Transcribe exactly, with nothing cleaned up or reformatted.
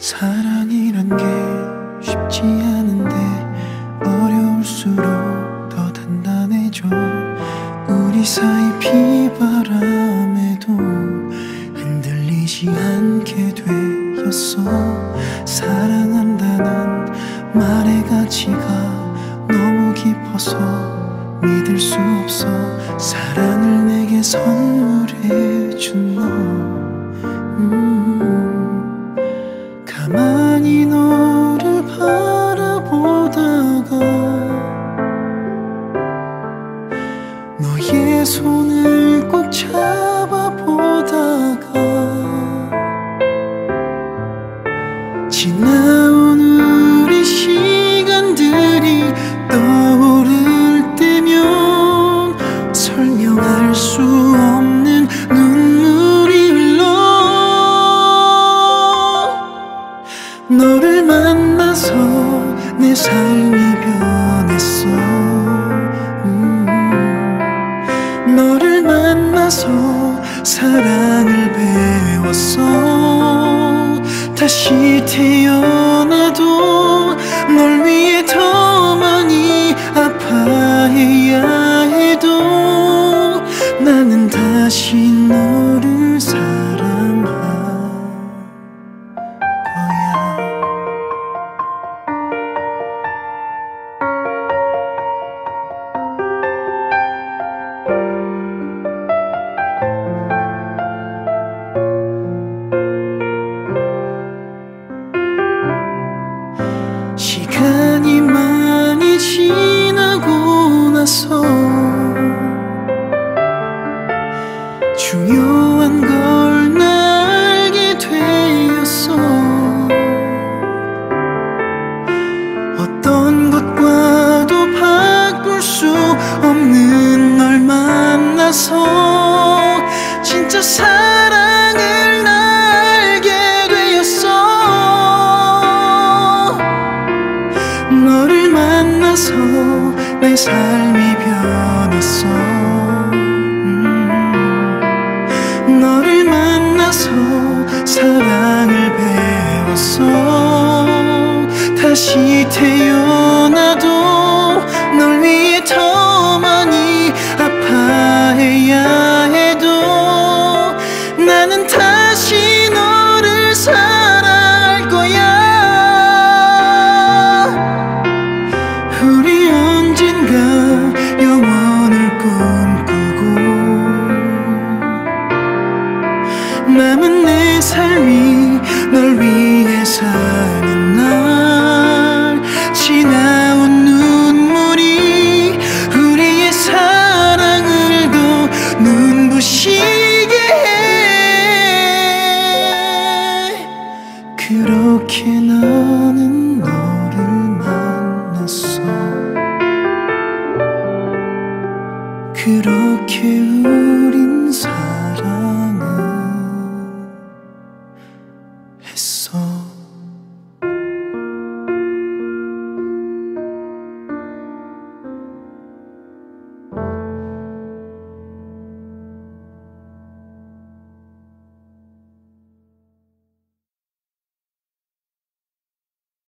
사랑이란 게 쉽지 않은데 어려울수록 더 단단해져. 우리 사이 비바람에도 흔들리지 않게 되었어. 사랑한다는 말의 가치가 너무 깊어서 믿을 수 없어. 사랑을 내게 선물해준 너, 음, 가만히 너를 바라보다가 너의 손을 꼭 잡아보다가 지나온 우리 시간들이 떠오를 때면 설명할 수 없는 눈물이 흘러. 너를 만나서 내 삶이 변했어. 음, 너를 만나서 사랑을 배웠어. 다시 태어나도 널 위해 더 많이 아파해야 해도 나는 다시 너를 사랑할 거야. 시간이 많이 지나고 나서 중요한 걸 알게 되었어. 어떤 것과도 바꿀 수 없는 널 만나서 진짜 사랑을 알게 되었어. 너를 만나서 내 삶이 변했어. 음, 너를 만나서 사랑을 배웠어. 다시 태어나도 널 위해 더 많이 아파해야 해도 나는 다시 너를 사랑할 거야. 우리 언젠가 영원을 꿈꾸고 남은 내 삶이 널 위해 사는 날